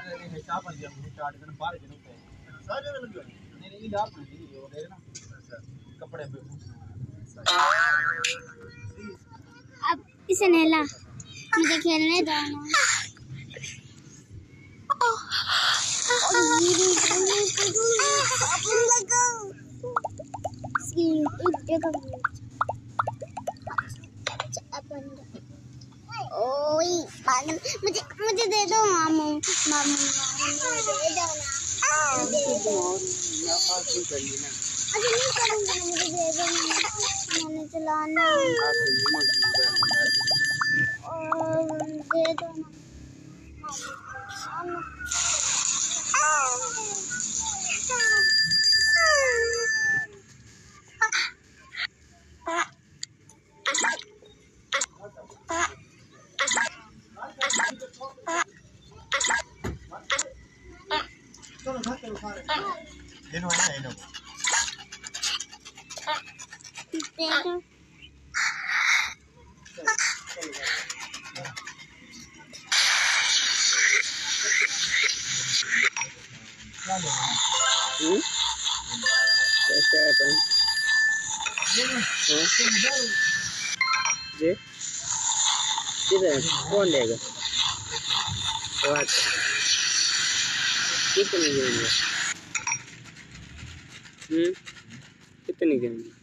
है चाह पर दिया मुझे चाट कर बाहर जरूर है सारे लग गए नहीं आप नहीं वो दे ना कपड़े पे अब इसे नहला मुझे खेलने दो ना ओए मुझे मुझे दे दो मामू मामू दे दो ना दे दो नहीं करूँगा मुझे दे दो मैंने चलाना दे दो ना इनो है इनो देखो कैसे है अपन जी किधर कौन लेगा कितनी देंगे कितनी देंगे